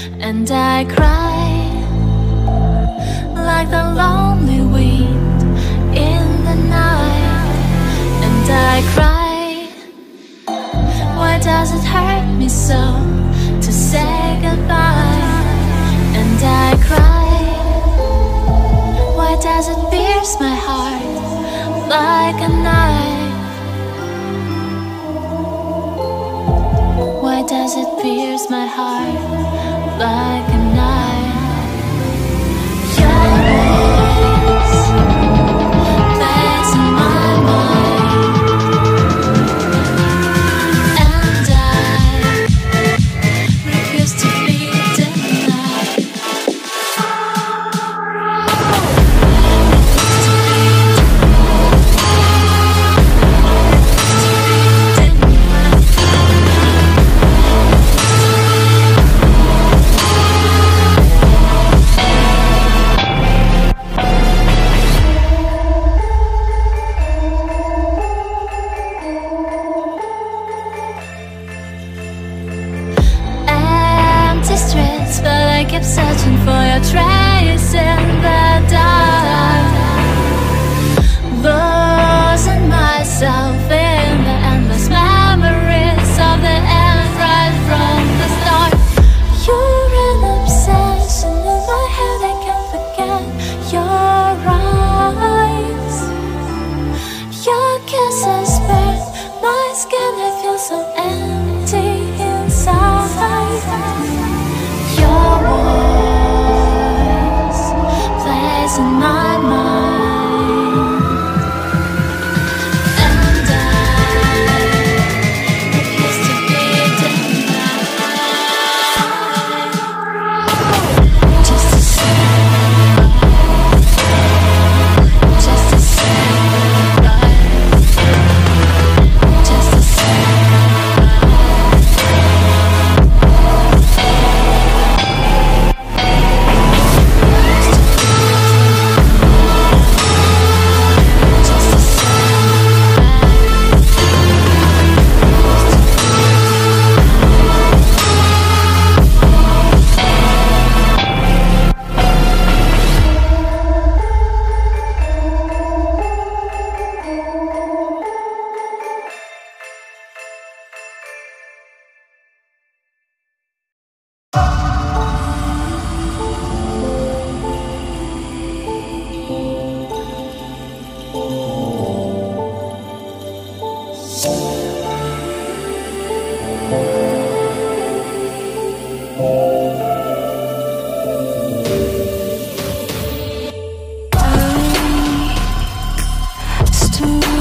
and I cry like the lonely wind in the night. And I cry, why does it hurt me so to say goodbye? And I cry, why does it pierce my heart like a knife? Why does it pierce my heart like a knife? Your voice plays in my mind, and I refuse to be denied. But I kept searching for your trace in the dark, losing myself in the endless memories of the end right from the start. You're an obsession in my head, I can't forget your eyes. Your kisses burn my skin, I feel so empty inside. Your voice plays in my mind, and I refuse to be denied. Just to say, just to say goodbye, just to say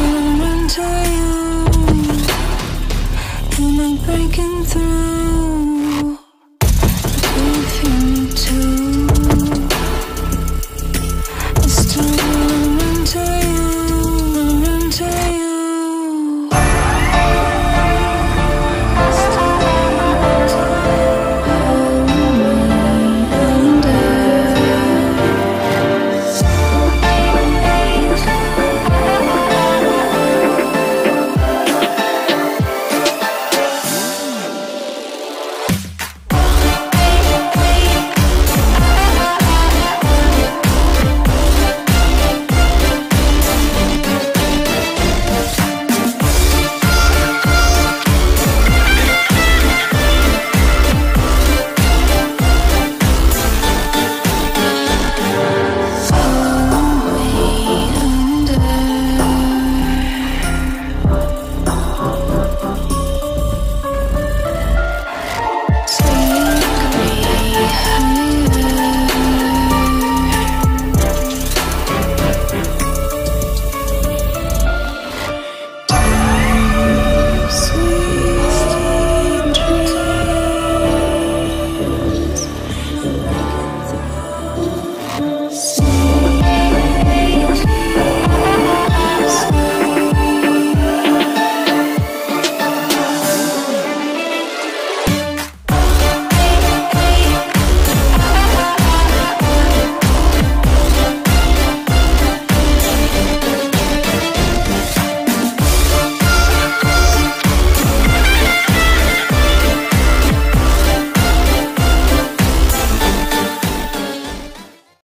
breaking through.